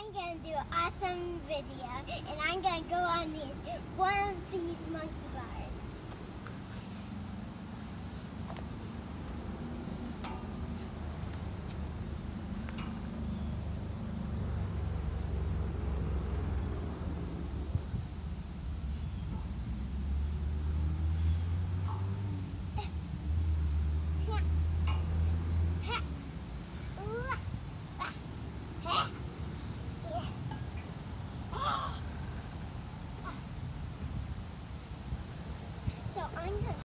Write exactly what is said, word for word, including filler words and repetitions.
I'm gonna do an awesome video, and I'm gonna go on these one of these monkey bars.